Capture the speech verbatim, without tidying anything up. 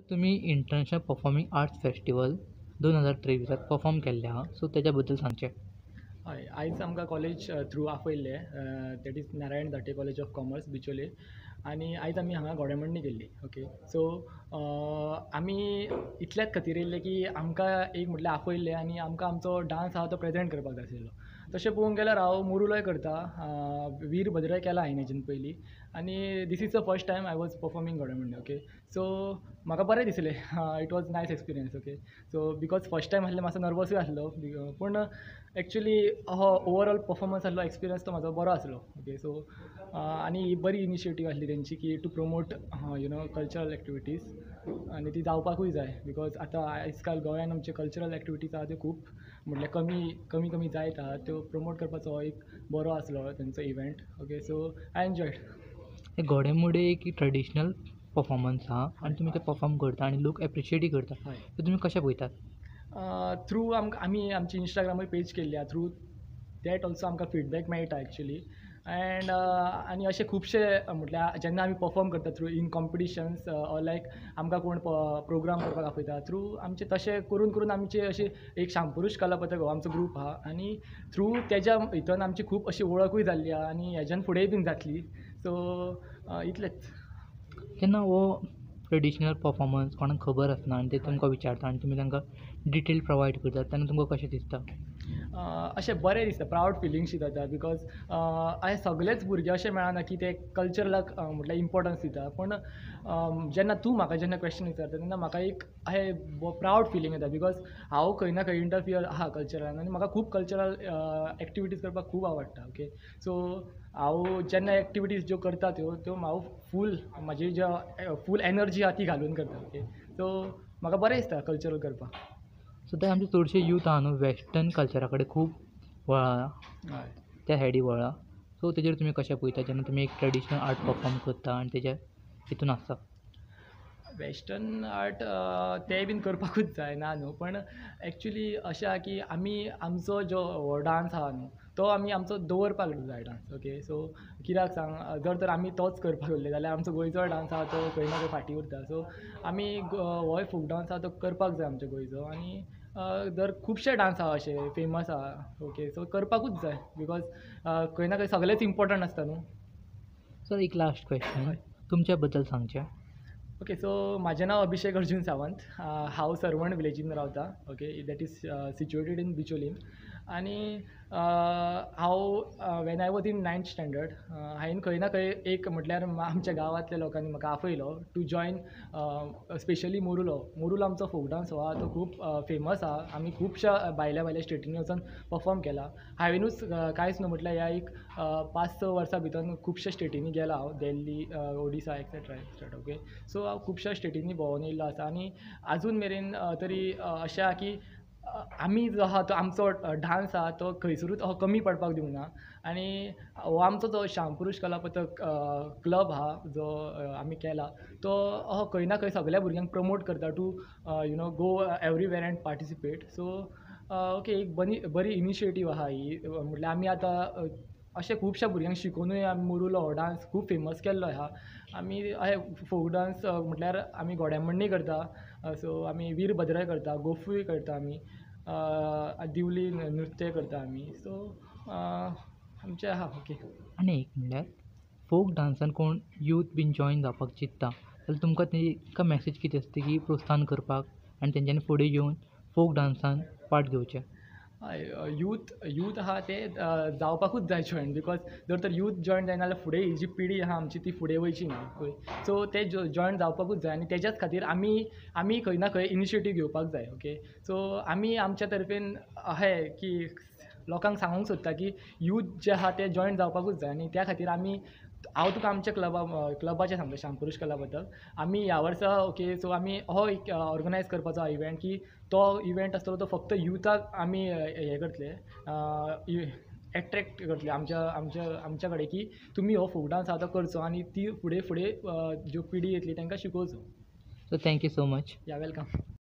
तुम्ही international performing arts festival दोन हजार तेवीसात परफॉर्म केल्ले आहा, सो तेच्या बद्दल सांगचें. हय, आयज आमकां कॉलेज थ्रू आपयल्ले, that is Narayan Dhate college of commerce Bicholim. आनी आयज आमी हांगा घोडेमोडणी गेल्ली. ओके, सो आमी इतल्याच खातीर येयल्ले की आमकां एक म्हटल्यार आपयल्ले आनी आमकां आमचो डान्स आहा तो प्रेजेंट करपाक जाय आशिल्लो. तशें पळोवंक गेल्यार हांव मोरूलय करता, वीरभद्रय केला हांवें हेच्यान पयलीं. आनी this is the first time I was performing Ghodemodni. Okay, so म्हाका बरें दिसलें. It was nice experience. Okay, so because first time आसलें मातसो नर्वसूय आसलो, पूण एक्चुली हो ओवरऑल परफॉर्मन्स आसलो, एक्सपिरियन्स तो म्हाजो बरो आसलो. ओके, सो आनी ही बरी इनिशिएटीव आसली तेंची की to promote you know cultural activities, आनी ती जावपाकूय जाय. बिकॉज आतां आयज काल गोंयान आमचे कल्चरल एक्टिविटीज आहा त्यो खूब म्हटल्यार कमी कमी कमी जायत आहा, त्यो प्रमोट करपाचो हो एक बरो आसलो तेंचो event. Okay, so I enjoyed. हे घोडेमोडे एक ट्रेडिशनल परफॉर्मन्स आहा आनी तुमी ते परफॉर्म करता आनी लोक एप्रिशिएटूय करता. हय, सो तुमी कशें पळयतात? थ्रू आमकां आमी आमची इंस्टाग्रामूय पेज केल्ली आहा, थ्रू दॅट ऑल्सो आमकां फिडबॅक मेळटा एक्चुली. एंड आनी अशे खुबशे म्हटल्यार जेन्ना आमी परफॉर्म करता through in competitions or like आमकां कोण प्रोग्राम करपाक आपयता, थ्रू आमचे तशें करून करून आमचे अशी एक शांपुरूश कलापथक हो आमचो ग्रूप आहा. आनी थ्रू तेज्या हितून आमची खूब अशी वळखूय जाल्ली आहा आनी हेज्यान फुडेंय बीन जातली. सो इतलेंच. जेन्ना हो ट्रेडिशनल परफॉर्मन्स कोणाक खबर आसना आनी ते तुमकां विचारता आनी तुमी तांकां डिटेल प्रोवायड करतात तेन्ना तुमकां कशें दिसता? अशें बरें दिसता, प्रावड फिलिंग्स जाता. बिकॉज आय सगळेच भुरगे अशें मेळना की ते कल्चरलाक म्हटल्यार इम्पोर्टन्स दिता. पूण जेन्ना तूं म्हाका जेन्ना क्वेश्चन विचारता तेन्ना म्हाका एक अहें प्रावड फिलींग येता. बिकॉज हांव खंय ना खंय इंटरफियर आहा कल्चरान आनी म्हाका खूब कल्चरल एक्टिविटीज करपाक खूब आवडटा. ओके, सो हांव जेन्ना एक्टिविटीज ज्यो करता त्यो त्यो हांव फूल म्हाजी ज्यो फूल एनर्जी आहा ती घालून करता. ओके, सो म्हाका बरें दिसता कल्चरल करपाक. सो ते आमचे चडशे यूथ आहा न्हू वेस्टर्न कल्चरा कडेन खूब वळा, हय, त्या सायडी वळा. सो तेजेर तुमी कशें पळयता जेन्ना तुमी एक ट्रेडिशनल आर्ट परफॉर्म करता आनी तेच्या हितून आसता? वेस्टर्न आर्ट तें बीन करपाकूच जाय ना न्हू, पण एक्चुली अशें आहा की आमी आमचो जो हो डान्स आहा न्हू तो आमी आमचो दवरपाक जाय डान्स. ओके, सो कित्याक सांग, जर तर आमी तोच करपाक उरले जाल्यार आमचो गोंयचो डान्स आहा तो खंय ना खंय फाटीं उरता. सो आमी होय फोक डान्स आहा तो करपाक जाय आमच्या गोंयचो. आनी जर खुबशे डान्स आहा अशे फेमस आहा. ओके, सो करपाकूच जाय बिकॉज खंय ना खंय सगळेच इम्पोर्टंट आसता न्हू. सर एक लास्ट क्वेश्चन तुमच्या बद्दल सांगचें. ओके, सो म्हजें नांव अभिषेक अर्जून सावंत. हांव सरवण विलेजीन रावता. Okay, that is situated in Bicholim. आनी हांव when I was in ninth standard हांवें खंय ना खंय एक म्हटल्यार आमच्या गांवांतल्या लोकांनी म्हाका आपयलो to join specially Morulo. Morulo आमचो फोक डान्स हो आहा तो खूब फेमस आहा. आमी खुबश्या भायल्या भायल्या स्टेटींनी वचून परफॉर्म केला. हांवेनूच कांयच न्हू म्हटल्यार ह्या एक पांच स वर्सां भितर खुबश्या स्टेटींनी गेला हांव, Delhi, Odisha etcetera etcetera. Okay, so हांव खुबश्या स्टेटींनी भोंवून येयल्लो आसा. आनी आजून मेरेन तरी अशें आहा की आमी जो आहा तो आमचो डान्स आहा तो खंयसरूच हो कमी पडपाक दिवंक ना. आनी हो आमचो जो शांपुरूश कलापथक क्लब आहा जो आमी केला तो हो खंय ना खंय सगळ्या भुरग्यांक प्रमोट करता to you know go everywhere and participate. So okay, एक बरी बरी इनिशिएटीव आहा ही. म्हटल्यार आमी आतां अशें खुबश्या भुरग्यांक शिकोवनूय आमी मोरुलो हो डान्स खूब फेमस केल्लो आहा. आमी अहें फोक डान्स म्हटल्यार आमी घोडेमोडणी करता, सो आमी वीरभद्रय करता, गोफूय करता, आमी दिवली नृत्य करता आमी. सो आमचें आहा. ओके, आनी एक म्हणल्यार फोक डान्सान कोण यूथ बीन जॉयन जावपाक चित्ता जाल्यार तुमकां ताका मॅसेज कितें आसता की प्रोत्साहन करपाक आनी तेंच्यांनी फुडें येवन फोक डान्सान पार्ट घेवचें? हय, यूथ यूथ आहा ते जावपाकूच जाय जॉयन. बिकॉज जर तर यूथ जॉयन जायना जाल्यार फुडें ही जी पिढी आहा आमची ती फुडें वयची ना. सो ते जॉयन जावपाकूच जाय. आनी तेज्याच खातीर आमी आमी खंय ना खंय इनिशिएटीव घेवपाक जाय. ओके, सो आमी आमच्या तर्फेन अहें की लोकांक सांगूंक सोदता की यूथ जे आहा ते जॉयन जावपाकूच जाय. आनी त्या खातीर आमी हांव तुका आमच्या क्लबा क्लबाचें सांगता, शांपुरूश कलापथक. आमी ह्या वर्सा ओके, सो आमी हो एक ऑर्गनायज करपाचो इव्हेंट की तो इव्हेंट आसतलो तो फक्त युथाक आमी हें करतले, एट्रॅक्ट करतले आमच्या आमच्या आमच्या कडेन की तुमी हो फोक डान्स आहा तो करचो आनी ती फुडें फुडें ज्यो पिढी येतली तांकां शिकोवचो. So thank you so much. You're welcome.